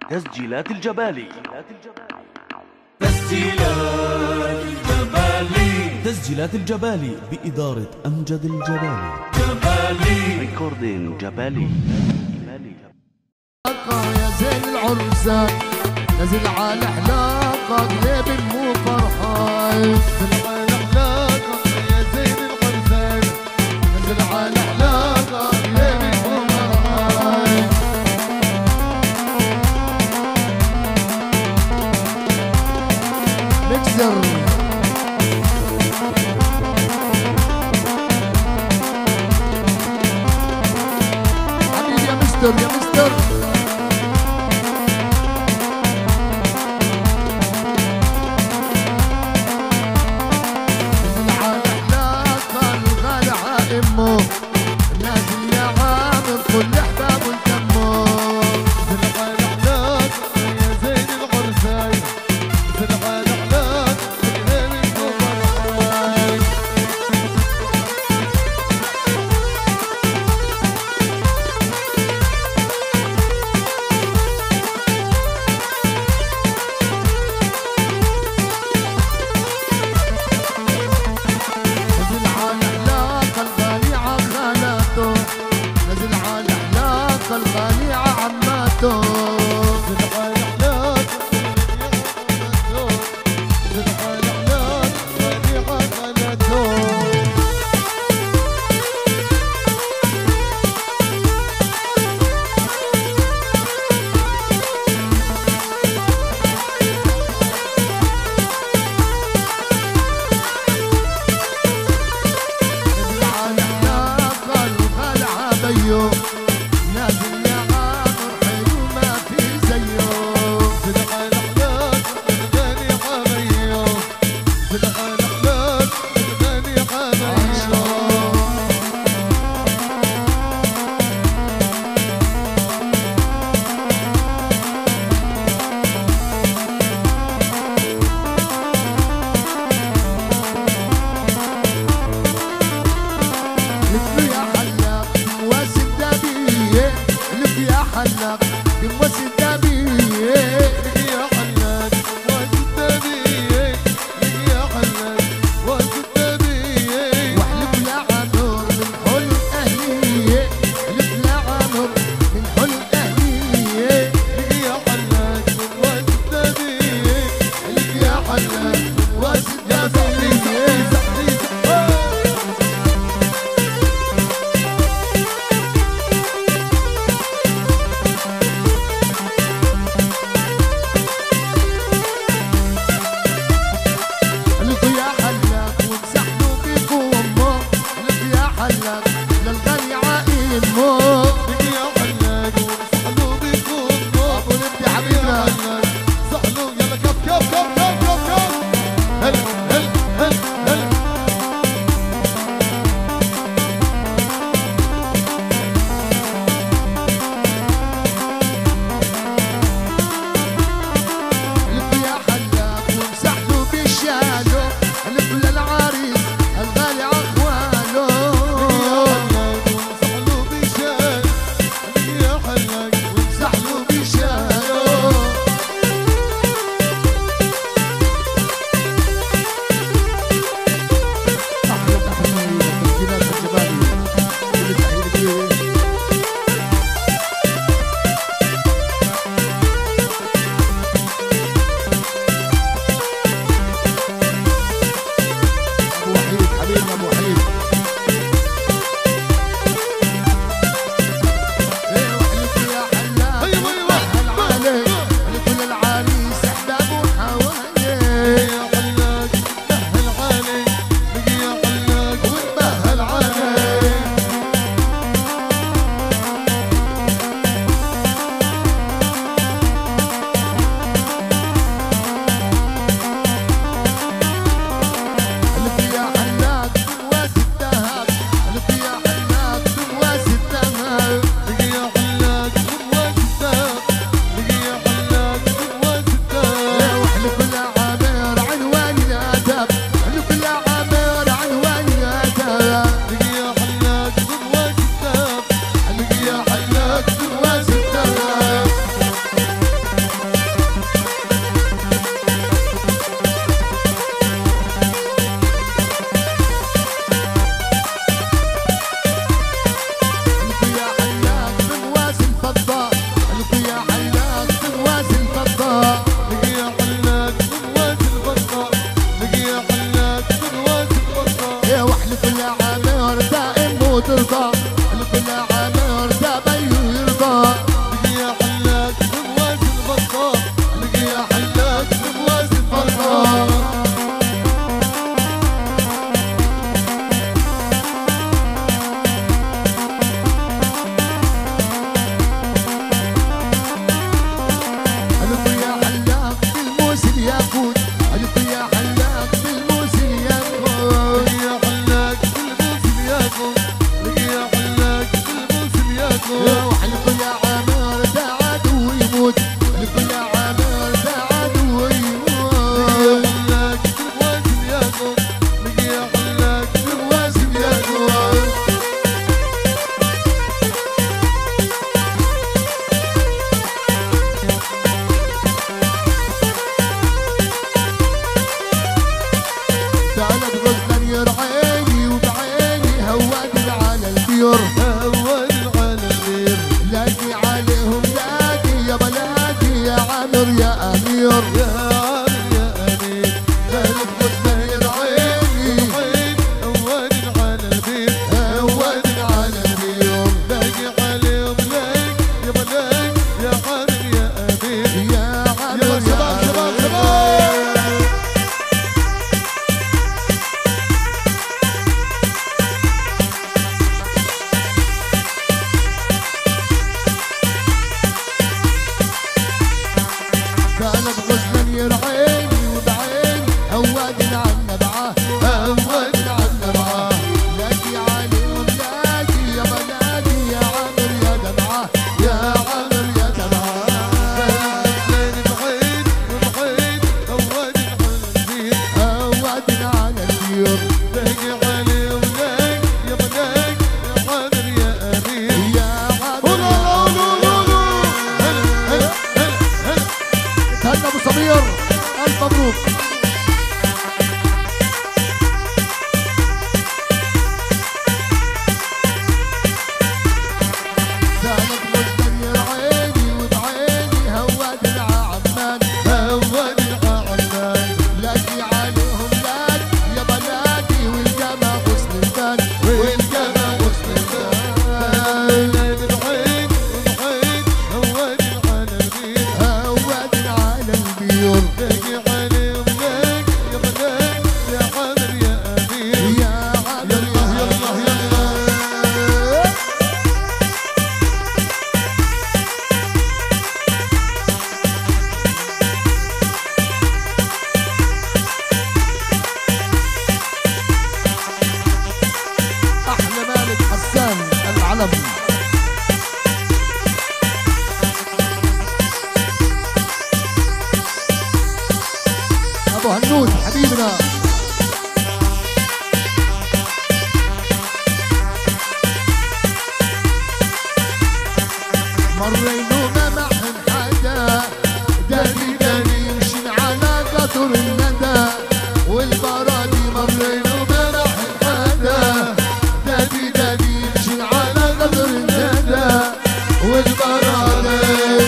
تسجيلات الجبالي. تسجيلات الجبالي بإدارة أمجد الجبالي. ريكوردين جبالي. يا زين العرسان نزل على حلاقة قلب مو فرحان. نزل على حلاقة يا زين العرسان نزل على حلاقة قلب مو فرحان. مكسر حبيبي يا مستر يا مستر. نازل يا عامر كل احبابه التمو. نزل على حلاق يا زين العرسان نزل على حلاق غير الفرحان. نزل على حلاق الغالية خالته نزل على حلاق الغالية عماته. نزل على حلاق نزل على حلاق الغالية خالته. نازل يا عامر حلو ما في زيه. نزل على حلاق الغالي حبيه نزل على حلاق الغالي حبيه. لف يا حلاق واسد دبيه لف يا حلاق واسد دبيه يا حلاق واسد دبيه يا حلاق واسد دبيه. واحلف يا عمر من حلم اهليه احلف يا عمر من حلم اهليه يا حلاق واسد دبيه احلف يا حلاق واسد دبيه. مدير عيني وبعيني هوادنا عنا معاه هوادنا عنا معاه لاقي عليهم لاقي يا بنادي يا عامر يا دمعاه يا عامر يا دمعاه هوادنا على الديور لاقي عليهم لاقي يا بنادي يا عامر يا امير يا عامر تهنى ابو سمير الف مبروك زانت مدير عيني وبعيني هوادنا عمان هوادنا عمان لاقي عليهم لاقي يا بنادي والجمع حسن البال والجمع حسن البال العين والعين هوادنا على البيت هوادنا على البيور لاقي عليهم لاقي يا بنادي يا عامر يا امير يا عامر يلا يلا احلى مالك حسان العلم ابو هنود حبيبنا مرينا ما معهم حدا داري داري يمشي على قطر الندى والبرادي مرينا ما معهم حدا داري داري يمشي على قطر الندى والبرادي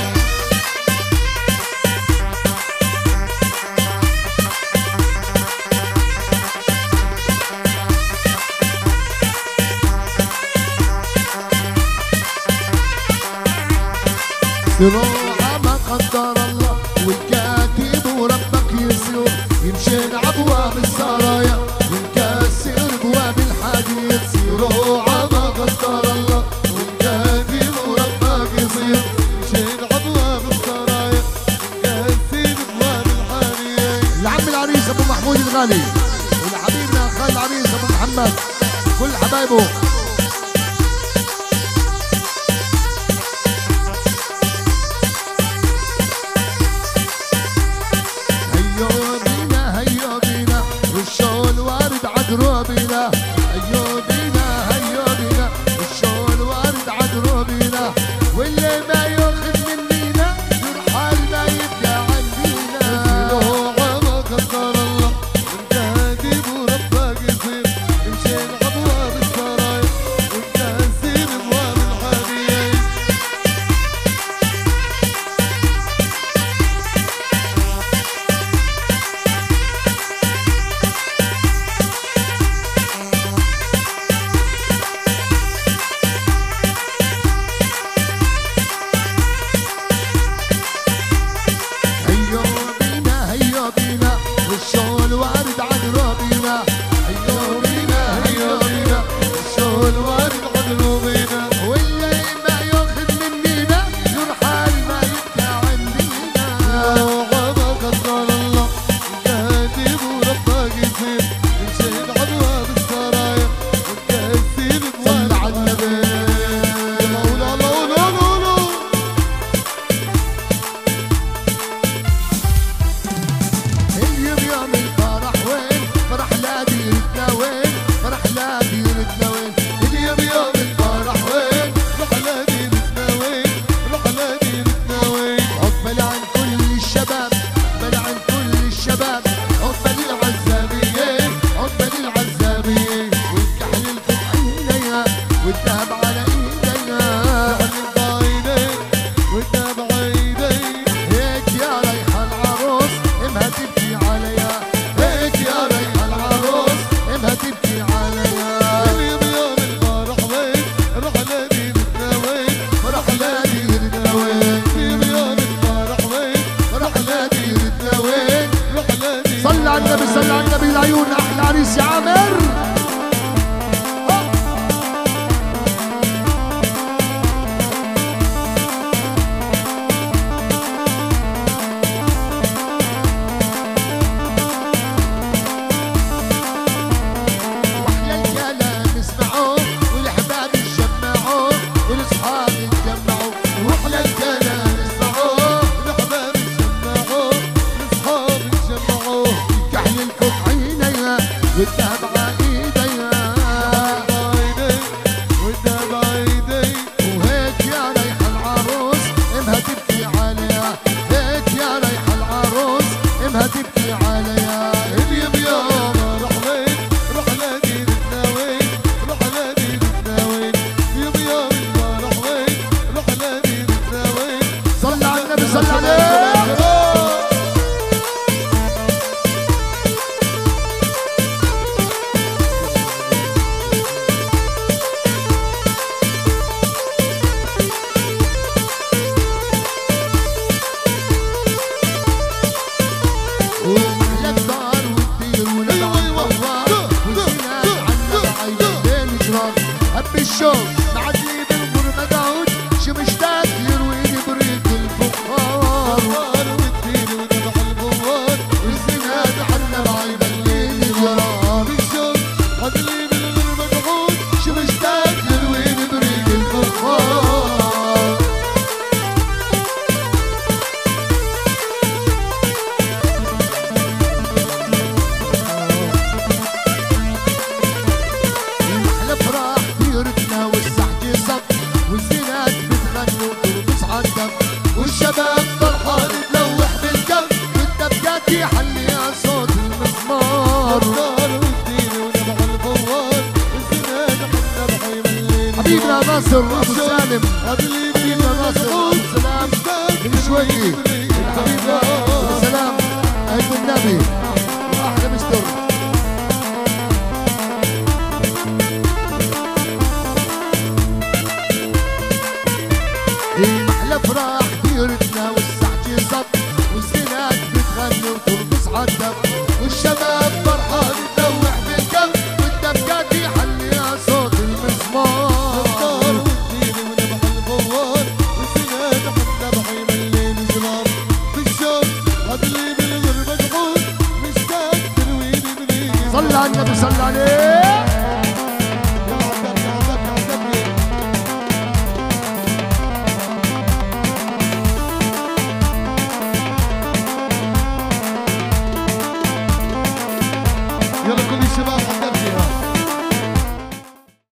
زراعة ما قدر الله والكاتب وربك يسير يمشي ابواب السرايا والكاسر ابواب الحديد زراعة ما قدر الله والكاتب وربك يصير يمشي ابواب السرايا كاسين ابواب الحانيه لعم العريس ابو محمود الغالي ولحبيبنا خال العريس ابو محمد كل حبايبه هيو بينا والشول وارد عدروبينا هيو بينا والشول وارد عدروبينا واللي ما ياخذ منينا يرحل ما يبقى عندينا زراعة ما قدر الله والكاتب وربك يصير يمشي ابواب السرايا ما تبكي عليا اليوم يوم رحلين رحلة ديرتنا وين رحلة ديرتنا وين اليوم يوم رحلين رحلة ديرتنا وين صل على النبي صل عليه الشوق معدي بالغربة داود شو مشتاق يرويني بريق الفخار والدين ونبح البوار والزناد حنا بعيد الليل جرار الشوق عدلي بالغربة داود شو مشتاق يرويني بريق الفخار المحلف راح ديرتنا والسحجي صف والزينات بتغني وترقص عالدم والشباب فرحان تلوح بالكف والدبكات يحلي على صوت المزمار والدين ونبح البوار والزناد حنا بحي بالليل حبيبنا ناصر ابو سالم عدلي حبيبنا ناصر ابو سلام من شوي حبيبنا ابو سلام عيد النبي واحلى مستر